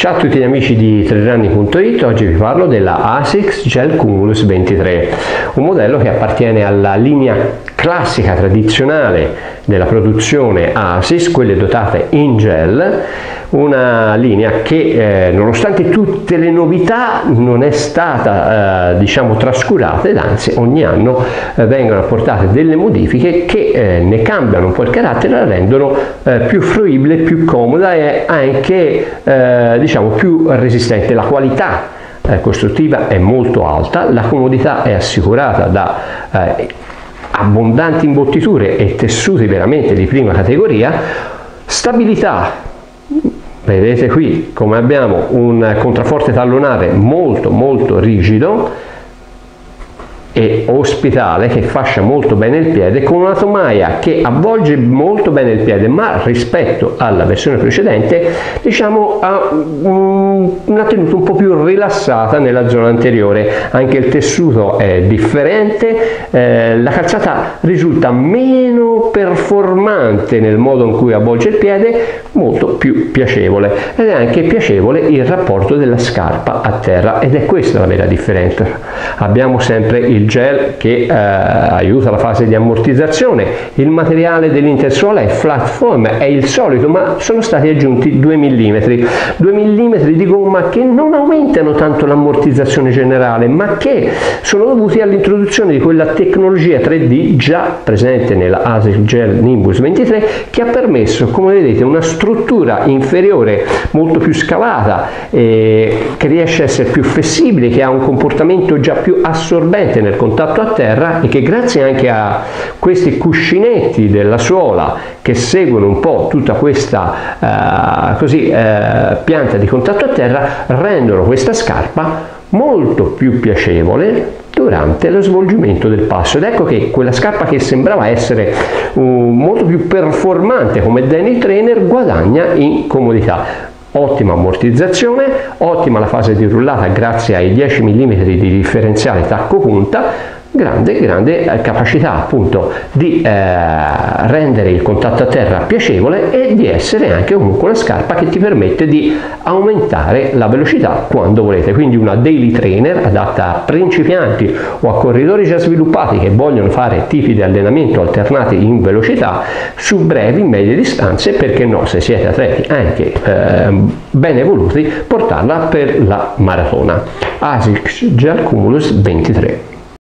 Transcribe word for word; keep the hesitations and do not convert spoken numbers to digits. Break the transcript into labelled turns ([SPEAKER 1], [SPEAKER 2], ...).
[SPEAKER 1] Ciao a tutti gli amici di trail running punto it, oggi vi parlo della ASICS Gel Cumulus ventitré, un modello che appartiene alla linea classica tradizionale della produzione ASICS, quelle dotate in gel, una linea che eh, nonostante tutte le novità non è stata eh, diciamo trascurata, ed anzi ogni anno eh, vengono apportate delle modifiche che eh, ne cambiano un po' il carattere, la rendono eh, più fruibile, più comoda e anche eh, diciamo più resistente. La qualità eh, costruttiva è molto alta, la comodità è assicurata da eh, abbondanti imbottiture e tessuti veramente di prima categoria, stabilità. Vedete qui come abbiamo un contrafforte tallonare molto molto rigido e ospitale che fascia molto bene il piede, con una tomaia che avvolge molto bene il piede, ma rispetto alla versione precedente diciamo ha una tenuta un po' più rilassata nella zona anteriore. Anche il tessuto è differente, eh, la calzata risulta meno performante nel modo in cui avvolge il piede, molto più piacevole, ed è anche piacevole il rapporto della scarpa a terra, ed è questa la vera differenza. Abbiamo sempre il gel che eh, aiuta la fase di ammortizzazione, il materiale dell'intersuola è flat foam, è il solito, ma sono stati aggiunti due millimetri di gomma che non aumentano tanto l'ammortizzazione generale, ma che sono dovuti all'introduzione di quella tecnologia tre D già presente nella ASICS Gel Nimbus ventitré, che ha permesso, come vedete, una struttura inferiore molto più scavata, eh, che riesce a essere più flessibile, che ha un comportamento già più assorbente nel contatto a terra, e che grazie anche a questi cuscinetti della suola che seguono un po' tutta questa uh, così, uh, pianta di contatto a terra, rendono questa scarpa molto più piacevole durante lo svolgimento del passo. Ed ecco che quella scarpa che sembrava essere uh, molto più performante come Danny Trainer guadagna in comodità. Ottima ammortizzazione, ottima la fase di rullata grazie ai dieci millimetri di differenziale tacco punta, grande grande capacità appunto di eh, rendere il contatto a terra piacevole e di essere anche comunque una scarpa che ti permette di aumentare la velocità quando volete. Quindi una daily trainer adatta a principianti o a corridori già sviluppati che vogliono fare tipi di allenamento alternati in velocità su brevi medie distanze, perché no, se siete atleti anche eh, ben evoluti, portarla per la maratona. ASICS Gel Cumulus ventitré.